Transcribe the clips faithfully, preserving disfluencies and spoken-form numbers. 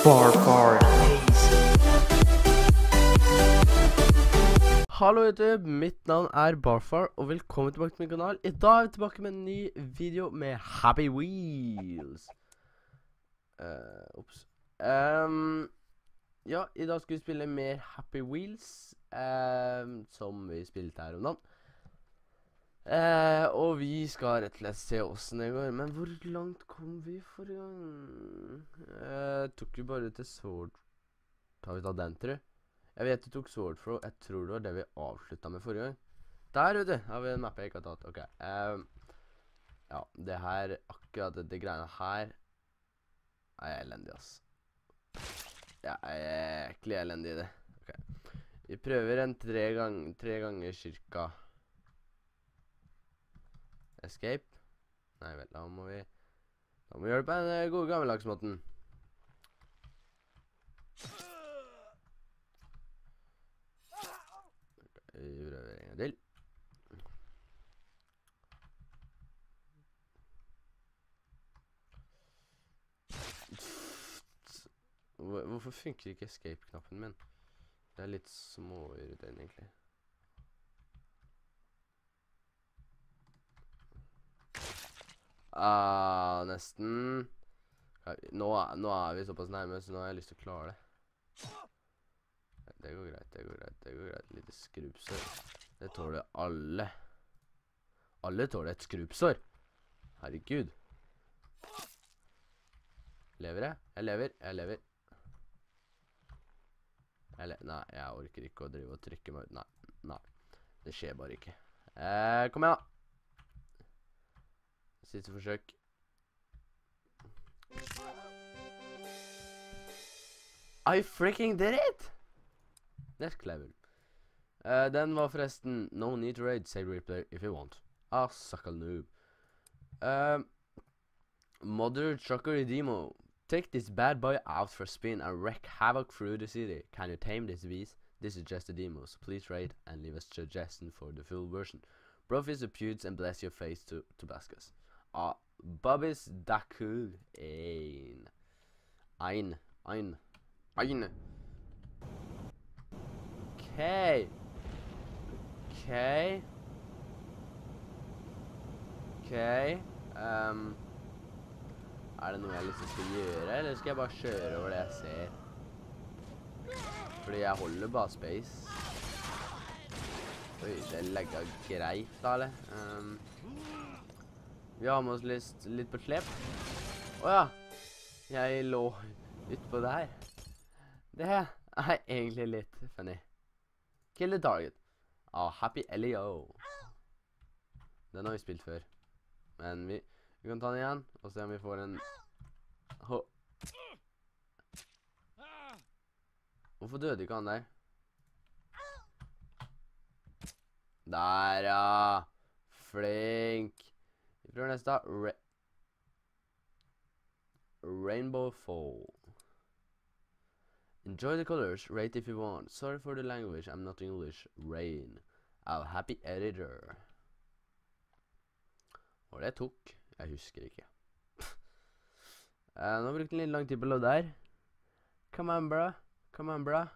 Far, far lazy. Hallo YouTube, mitt navn er Barfar, og velkommen tilbake til min kanal. I dag er vi tilbake med en ny video med Happy Wheels. Uh, Ops. Um, ja, i dag skal vi spille mer Happy Wheels, um, som vi spilte her om dagen. Uh, og vi skal rett og slett se hvordan det går. Men hvor langt kom vi forrige gang? Uh, tok vi bare til Sword? Tar vi tatt den, tror jeg? Jeg vet vi tok Sword Throw. Jeg tror det var det vi avsluttet med forrige gang. Der, vet du, har vi en mappe jeg ikke har tatt. Ok. Um, ja, det her, akkurat det, det greiene her er jeg elendig, ass. Ja, jeg er ekkelig elendig i det. Ok. Vi prøver en tre, gang, tre ganger cirka. Escape. Nei vel, da må vi Da må vi gjøre det på en uh, god gammeldagsmåten. Okay, vi prøver en gang til. Hvorfor funker ikke escape-knappen min? Det er litt småirriterende egentlig. Ah, nesten. Nå, nå er vi såpass nærme, så nå har jeg lyst til å klare det. Det går greit, det går greit, det går greit. Litt skrupsår. Det tåler alle. Alle tåler et skrupsår. Herregud. Lever jeg? Jeg lever, jeg lever. Jeg le nei, jeg orker ikke å drive og trykke meg ut. Nei, nei. Det skjer bare ikke. Eh, kom igjen da. Siste forsøk. I freaking did it! That's clever. Uh, den var forresten no need to raid, save replay if you want. Ah, suck a noob. Uh, Mother Trucker Demo. Take this bad boy out for a spin and wreak havoc through the city. Can you tame this beast? This is just a demo, so please rate and leave a suggestion for the full version. Profits the putes and bless your face to Tabascus. Ah, Bobby's da cool. Ein. Ein. Ein. Ein. Okay. Okay. Okay. Um, er det noe jeg liksom skal gjøre, eller skal jeg bare kjøre over det jeg ser? Fordi jeg holder bare space. Oi, det legger greit da, eller? Um, Vi har med oss litt, litt på slep. Åja, jeg lå ut på det her. Det her er egentlig litt funny. Kill the target. Ah, Happy L E O. Den har vi spilt før. Men vi, vi kan ta den igjen, og se om vi får en... Hå. Hvorfor døde ikke han der? Der, ja. Flink. Vi prøver neste. Ra Rainbow Fall. Enjoy the colors. Rate if you want. Sorry for the language. I'm not English. Rain. Our happy editor. Og det tok. Jeg husker ikke. uh, nå brukte jeg litt lang tid på å load der. Come on, bro. Come on, bro.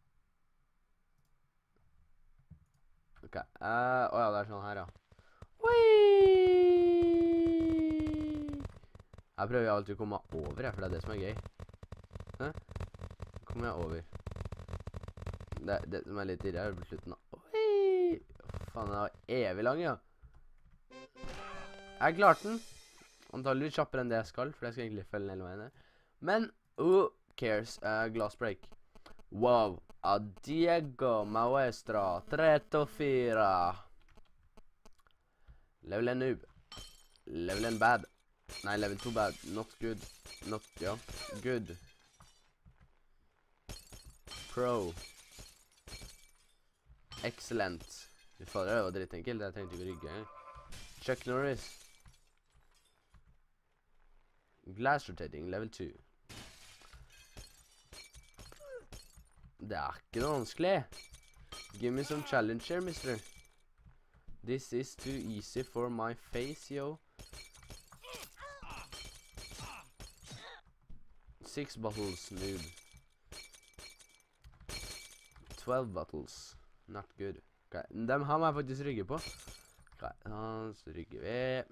Ok. Uh, Åja, det er sånn her, ja. Whee! Jeg prøver jo alltid å komme over, jeg, for det er det som er gøy. Hæ? Kommer jeg over. Det, det som er litt irriterende på slutten. Oi! Faen, den var evig lang, ja. Jeg klarte den. Antallet litt kjappere enn det jeg skal, for jeg skal egentlig følge den hele veien her. Men, who cares? Uh, glass break. Wow. A Diego Maestra. tre to fire. Level one noob. Level one bad. Nei, level two bad. Not good. Not, ja. Good. Pro. Excellent. Vi fader, det var drittenkelt. Jeg trengte ikke rygge. Chuck Norris. Glass rotating. Level two. Det er ikke noe vanskelig. Give me some challenge here, mister. This is too easy for my face, yo. Six bottles, noob. Twelve bottles. Not good. Ok, dem har jeg faktisk rygge på. Ok, så rygger vi.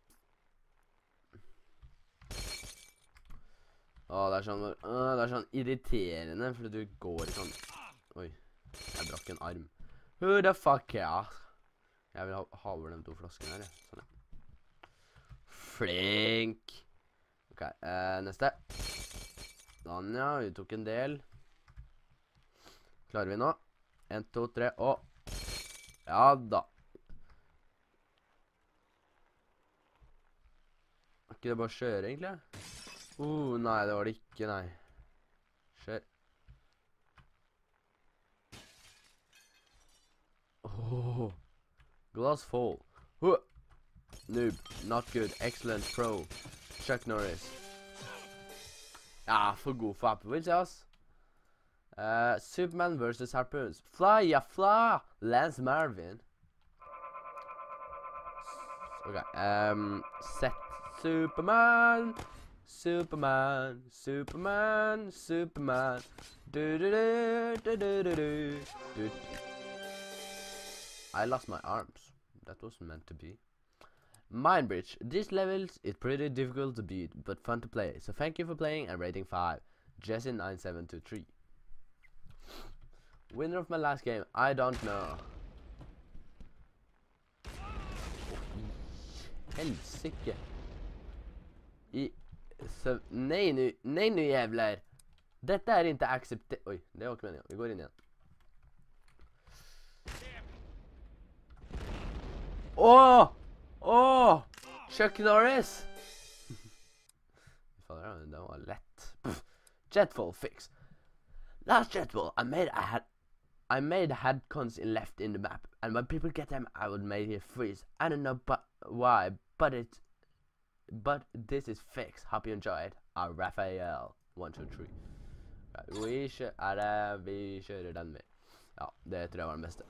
Åh, det er sånn, åh, det er sånn irriterende, fordi du går i sånn. Oi, jeg brakk en arm. Who the fuck cares? Jeg vil ha, ha over de to flaskene her, ja. Sånn, ja. Flink. Ok, eh, neste. Sånn, ja, vi tok en del. Klarer vi nå? En, to, tre, og... Ja da. Er ikke det bare å kjøre, egentlig? Uh, nei, det var det ikke, nei. Kjør. Oh. Glass fall. Huh. Noob. Not good. Excellent. Pro. Chuck Norris. Ja, for god for Applewitz, ass. Uh, Superman versus Harpoons. Fly, ja, fly! Lance Marvin. Ok, um, set Superman. Superman, Superman, Superman. Du, du, du, du, du, du, du, du. I lost my arms. That was meant to be. Mindbridge. These levels is pretty difficult to beat, but fun to play. So thank you for playing and rating five. Jesse nine seven two three. Winner of my last game, I don't know. Helsike. I... Så, nej nu, nej nu jävlar. Detta är inte accepterat. Oj, det var inte meningen. Vi går in igen. Åh! Åh! Chuck Norris! Fan, det var lätt. Pff. Jetfall fix. Last jetfall, I made I had I made headcons in left in the map, and when people get them, I would make it freeze. I don't know but why, but it, but this is fixed. Hope you enjoy it. Uh, Raphael, one two three. Right, vi kjører, er det, vi kjører den med. Ja, det tror jeg var den beste.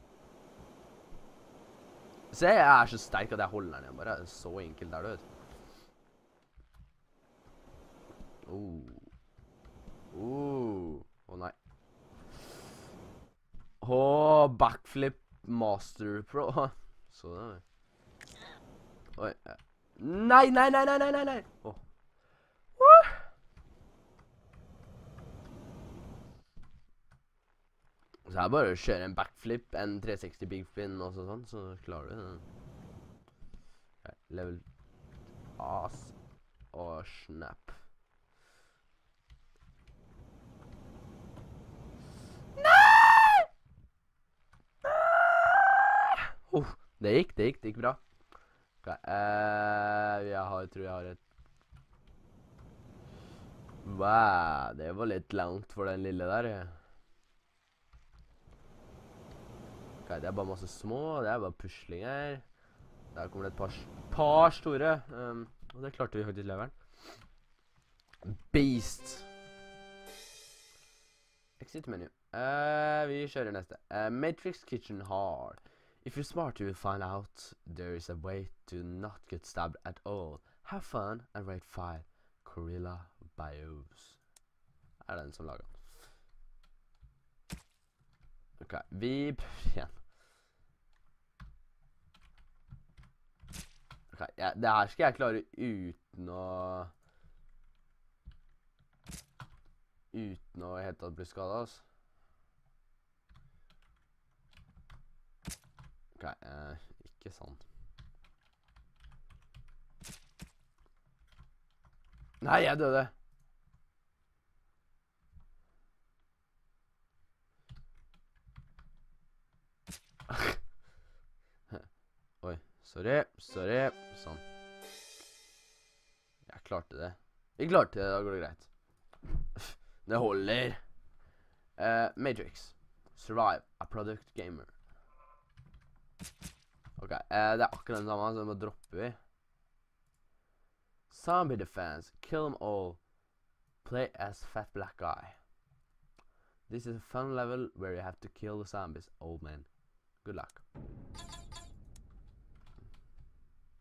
Se, jeg er så sterk at jeg holder den igjen, bare så enkelt er det, vet du. Oh. Oh. Å nei. Åh, backflip master pro. Så det. Oi. Nei, nei, nei, nei, nei, nei. Åh. Woo! Så jeg bare kjører en backflip, en tre seksti big spin og sånn, så klarer du det. Okay, level ass og snap. Nei! Oh, det gikk, det gikk, det gikk bra. Ok, uh, jeg har, tror jeg har et... Wow, det var litt langt for den lille der. Ok, det er bare masse små, det er bare puslinger. Der kommer det et par, par store, um, og det klarte vi faktisk leveren. Beast. Exit menu. Uh, vi kjører neste. Uh, Matrix Kitchen Hard. If you're smart, you will find out there is a way to not get stabbed at all. Have fun and rate five. Gorilla Bios. Er det den som lager? Ok, vi prøver igjen. Ok, ja, det her skal jeg klare uten å... Uten å helt tatt bli skadet, altså. Ok, eh, ikke sant. Nei, jeg døde. Oi, sorry, sorry, sånn. Jeg klarte det. Vi klarte det, da går det greit. Det holder. Uh, Matrix. Survive, a product gamer. Ok, uh, det er akkurat den samme, så må droppe vi. Zombie defense, kill them all. Play as fat black guy. This is a fun level where you have to kill the zombies, old man. Good luck.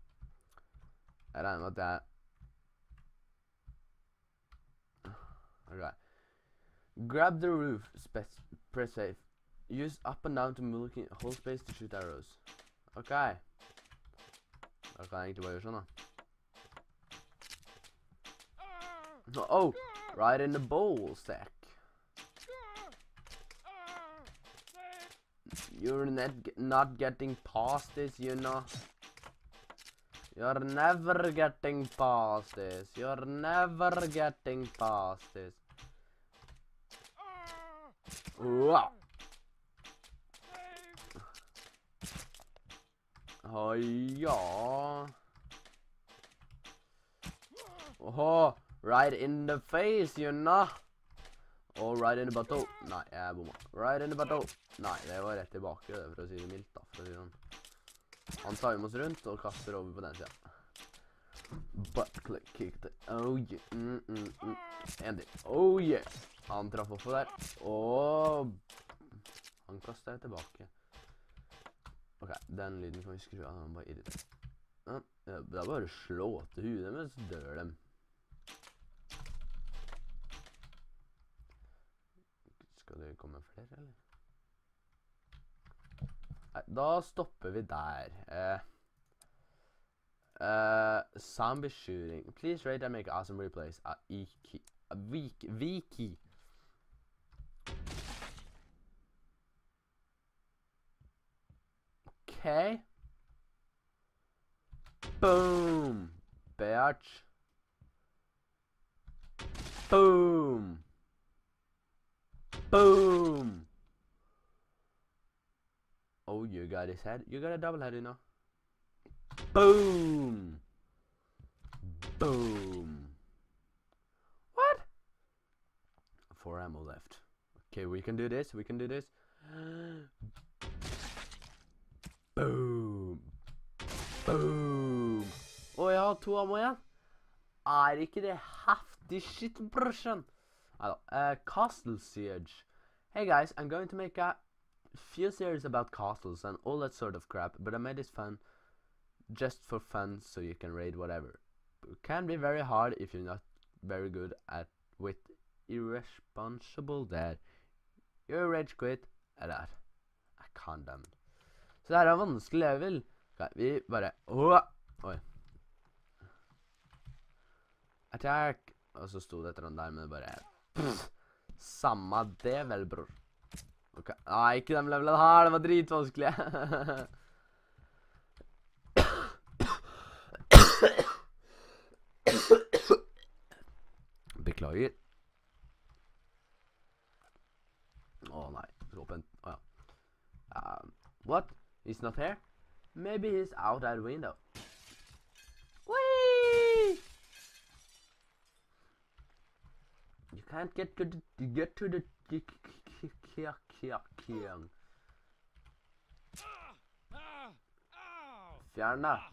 Jeg regner med at det er... Okay. Grab the roof. Space. Press safe. Use up and down to move. Hold space to shoot arrows. Okay. Da kan jeg egentlig bare gjøre sånn, da. Oh! Right in the bowl sack. You're not, not getting past this, you know. You're never getting past this. You're never getting past this. Wow. Oh, ja. Oh, right in the face, you know. Oh, right in the butthole. Nei, jeg bomma. Right in the butthole. Nei, det var rett tilbake, det, for å si det mildt, da. For å si sånn. Han tar oss rundt og kaster over på den siden. Butt click, kick det. Oh, yeah. Mm, mm, mm. En til. Oh, yeah. Han traff oppå der. Og han kastet jeg tilbake. Ok, den lyden kan vi skru av. Han bare irriterer. Ja, det er bare å slå til hudet, men så dør dem. Skal det komme flere, eller? Nei, da stopper vi der. Uh, uh, zombie shooting. Please rate and make awesome replays. Uh, Iki. Uh, Viki. Viki. Okay. Boom. Bitch. Boom. Boom. Oh, you got his head. You got a double head, you know. Boom. Boom. What? Four ammo left. Okay, we can do this. We can do this. Boom. Boom. Å, jeg har to ammo igjen. Er ikke det heftig shit, brorsan? Neida. Uh, Castle Siege. Hey guys, I'm going to make a few series about castles and all that sort of crap, but I made this fun just for fun so you can raid whatever. It can be very hard if you're not very good at with irresponsible there. You're rage quit. Eller I can't damn it. Så det her er en vanskelig level. Ok, vi bare Åh! Oi. Attack. Og så sto det etter den der, men det bare pff, samme det vel, bror. Ok, nei, ikke den levelen her, det var dritvanskelig. Beklager. Åh, nei, åpent. Åja. Um, what? He's not here? Maybe he's out that window. Whee! You can't get to the get to the king. Fjern da.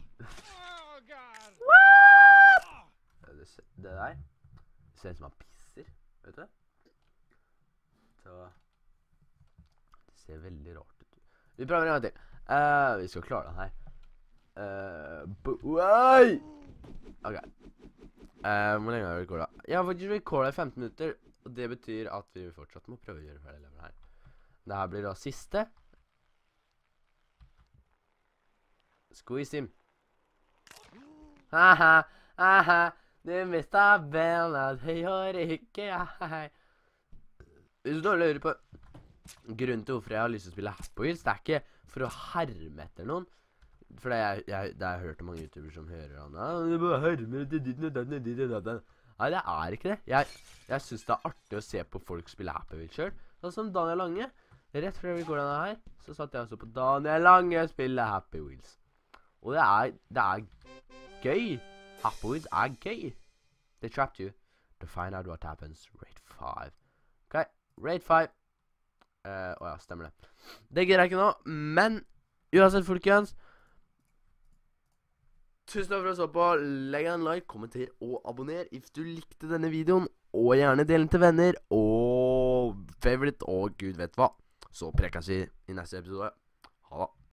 What? Det, det der det ser ut som han pisser, vet du? Så det ser veldig rart ut. Vi prøver en gang til. Uh, vi skal klare den her. Uh, Oi! Ok. Uh, hvor lenge har vi rekordet? Jeg har faktisk rekordet i femten minutter, og det betyr at vi fortsatt må prøve å gjøre ferdig level her. Dette blir da siste. Squeeze him. Haha, haha, du mistet benet, det gjør ikke jeg. Hvis du lurer på grunnen til hvorfor jeg har lyst til å spille Happy Wheels, det er ikke for å herme etter noen. For det jeg, jeg, det jeg har hørt mange YouTubere som hører han, «Ah, du bare hermer etter ditt og datt, ditt og datt». Nei, det er ikke det. Jeg, jeg synes det er artig å se på folk spille Happy Wheels selv. Sånn som Daniel Lange. Rett før vi går denne her, så satt jeg også på Daniel Lange spille Happy Wheels. Og det er, det er gøy. Happy Wheels er gøy. They trapped you. To find out what happens, rate five. Ok, rate five. Uh, Åja, stemmer det. Det gidder jeg ikke nå, men uansett, folkens, tusen takk for at du så på. Legg en like, kommenter og abonner hvis du likte denne videoen, og gjerne del den til venner, og favorite, og gud vet hva. Så prekes vi i neste episode. Ha det.